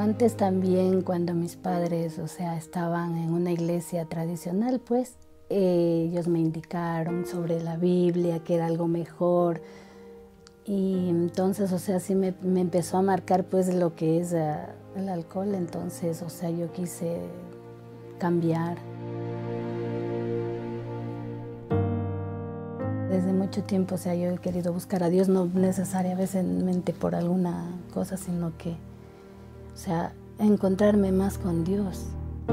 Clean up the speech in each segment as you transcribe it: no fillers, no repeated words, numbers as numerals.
Antes también, cuando mis padres, o sea, estaban en una iglesia tradicional, pues, ellos me indicaron sobre la Biblia, que era algo mejor. Y entonces, o sea, sí me empezó a marcar, pues, lo que es el alcohol. Entonces, o sea, yo quise cambiar. Desde mucho tiempo, o sea, yo he querido buscar a Dios, no necesariamente por alguna cosa, sino que, o sea, encontrarme más con Dios.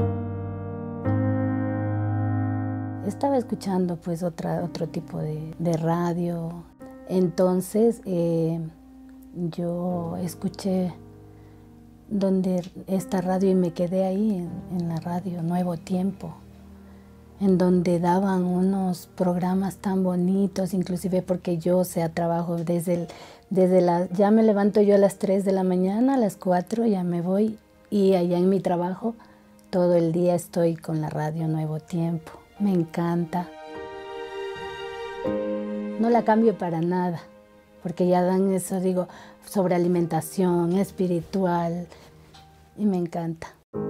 Estaba escuchando pues otro tipo de radio. Entonces yo escuché esta radio y me quedé ahí en la radio Nuevo Tiempo, en donde daban unos programas tan bonitos, inclusive porque yo, o sea, trabajo ya me levanto yo a las 3 de la mañana, a las 4 ya me voy, y allá en mi trabajo todo el día estoy con la radio Nuevo Tiempo. Me encanta. No la cambio para nada, porque ya dan eso, digo, sobre alimentación espiritual, y me encanta.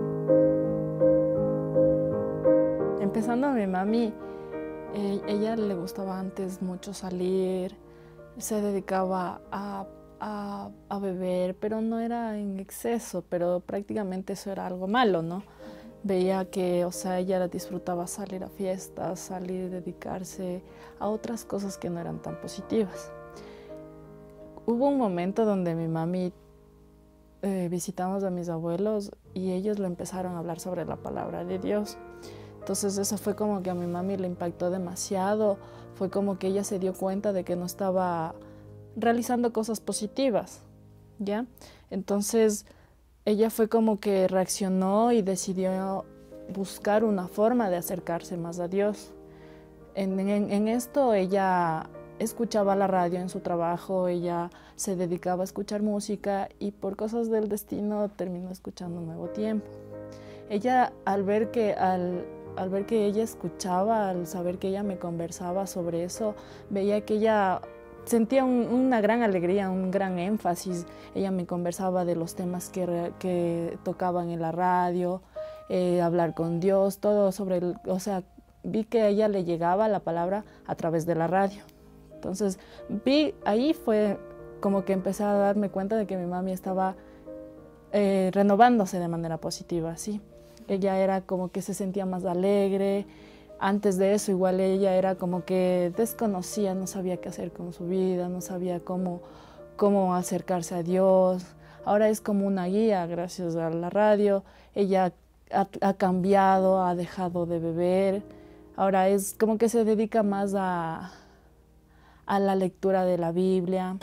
Empezando, a mi mami, ella le gustaba antes mucho salir, se dedicaba a beber, pero no era en exceso, pero prácticamente eso era algo malo, ¿no? Veía que, o sea, ella disfrutaba salir a fiestas, salir, dedicarse a otras cosas que no eran tan positivas. Hubo un momento donde mi mami visitamos a mis abuelos y ellos le empezaron a hablar sobre la palabra de Dios. Entonces eso fue como que a mi mami le impactó demasiado, fue como que ella se dio cuenta de que no estaba realizando cosas positivas, ¿ya? Entonces ella fue como que reaccionó y decidió buscar una forma de acercarse más a Dios. En esto ella escuchaba la radio en su trabajo, ella se dedicaba a escuchar música y por cosas del destino terminó escuchando Nuevo Tiempo. Ella al ver que ella escuchaba, al saber que ella me conversaba sobre eso, veía que ella sentía una gran alegría, un gran énfasis. Ella me conversaba de los temas que tocaban en la radio, hablar con Dios, todo sobre, o sea, vi que a ella le llegaba la palabra a través de la radio. Entonces, ahí fue como que empecé a darme cuenta de que mi mami estaba renovándose de manera positiva, ¿sí? Ella era como que se sentía más alegre. Antes de eso, igual ella era como que desconocía, no sabía qué hacer con su vida, no sabía cómo acercarse a Dios. Ahora es como una guía gracias a la radio. Ella ha cambiado, ha dejado de beber. Ahora es como que se dedica más a la lectura de la Biblia.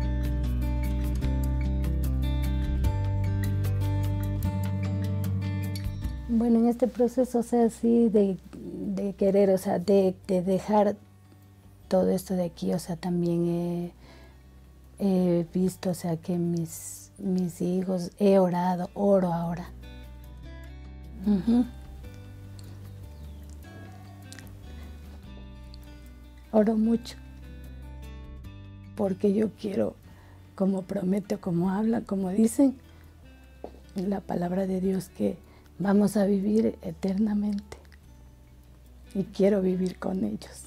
Bueno, en este proceso, o sea, sí, de querer, o sea, de dejar todo esto de aquí, o sea, también he visto, o sea, que mis hijos, he orado, oro ahora. Oro mucho, porque yo quiero, como prometo, como hablan, como dicen, la palabra de Dios, que vamos a vivir eternamente y quiero vivir con ellos.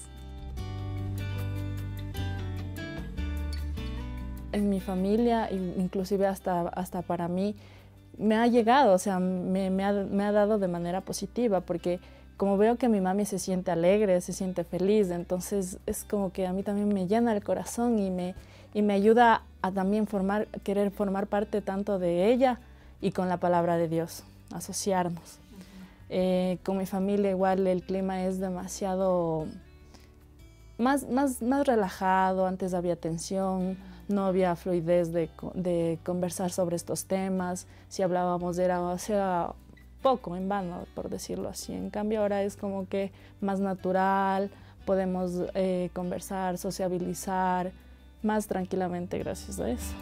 En mi familia, inclusive hasta para mí, me ha llegado, o sea, me ha dado de manera positiva, porque como veo que mi mami se siente alegre, se siente feliz, entonces es como que a mí también me llena el corazón y me ayuda a también querer formar parte tanto de ella y con la palabra de Dios, asociarnos. Con mi familia igual el clima es demasiado más relajado. Antes había tensión, no había fluidez de conversar sobre estos temas. Si hablábamos era poco, en vano, por decirlo así. En cambio ahora es como que más natural, podemos conversar, sociabilizar más tranquilamente gracias a eso.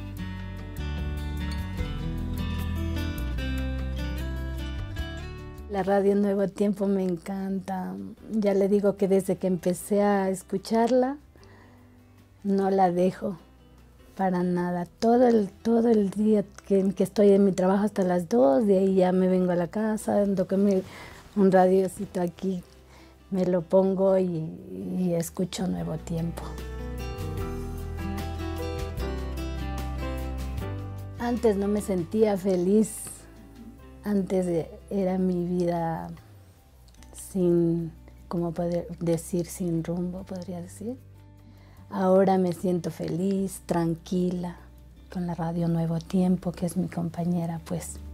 La radio Nuevo Tiempo me encanta. Ya le digo que desde que empecé a escucharla, no la dejo. para nada. Todo el día que estoy en mi trabajo hasta las 2, de ahí ya me vengo a la casa, toco un radiocito aquí, me lo pongo y escucho Nuevo Tiempo. Antes no me sentía feliz, antes era mi vida sin, como poder decir, sin rumbo, podría decir. Ahora me siento feliz, tranquila, con la radio Nuevo Tiempo, que es mi compañera, pues.